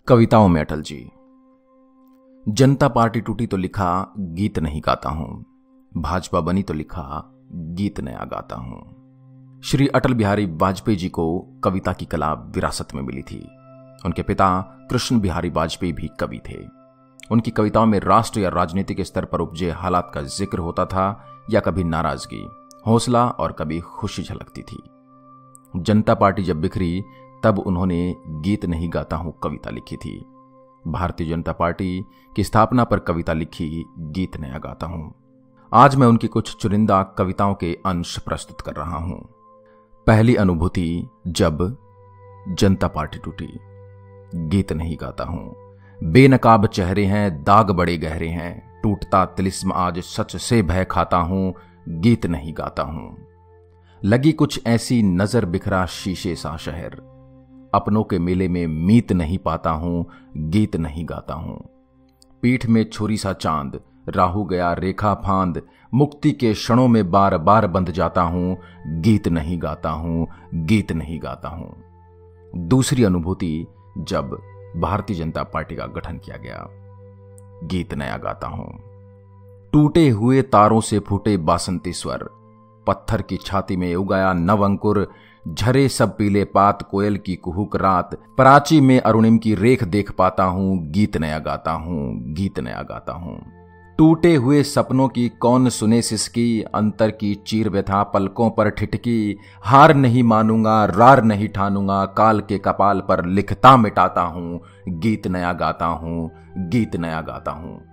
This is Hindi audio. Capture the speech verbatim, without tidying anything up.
कविताओं में अटल जी। जनता पार्टी टूटी तो लिखा गीत नहीं गाता हूं, भाजपा बनी तो लिखा गीत नया गाता हूं। श्री अटल बिहारी वाजपेयी जी को कविता की कला विरासत में मिली थी। उनके पिता कृष्ण बिहारी वाजपेयी भी कवि थे। उनकी कविताओं में राष्ट्र या राजनीतिक स्तर पर उपजे हालात का जिक्र होता था या कभी नाराजगी, हौसला और कभी खुशी झलकती थी। जनता पार्टी जब बिखरी तब उन्होंने गीत नहीं गाता हूं कविता लिखी थी। भारतीय जनता पार्टी की स्थापना पर कविता लिखी गीत नया गाता हूं। आज मैं उनकी कुछ चुनिंदा कविताओं के अंश प्रस्तुत कर रहा हूं। पहली अनुभूति जब जनता पार्टी टूटी। गीत नहीं गाता हूं। बेनकाब चेहरे हैं, दाग बड़े गहरे हैं, टूटता तिलिस्म आज सच से भय खाता हूं। गीत नहीं गाता हूं। लगी कुछ ऐसी नजर बिखरा शीशे सा शहर, अपनों के मेले में मीत नहीं पाता हूं। गीत नहीं गाता हूं। पीठ में छुरी सा चांद, राहु गया रेखा फांद, मुक्ति के क्षणों में बार बार बंध जाता हूं। गीत नहीं गाता हूं। गीत नहीं गाता हूं। दूसरी अनुभूति जब भारतीय जनता पार्टी का गठन किया गया। गीत नया गाता हूं। टूटे हुए तारों से फूटे बासंती स्वर, पत्थर की छाती में उगाया नव अंकुर, झरे सब पीले पात, कोयल की कुहुक रात, प्राची में अरुणिम की रेख देख पाता हूं। गीत नया गाता हूं। गीत नया गाता हूं। टूटे हुए सपनों की कौन सुने सिसकी, अंतर की चीर व्यथा पलकों पर ठिठकी, हार नहीं मानूंगा रार नहीं ठानूंगा, काल के कपाल पर लिखता मिटाता हूं। गीत नया गाता हूं। गीत नया गाता हूं।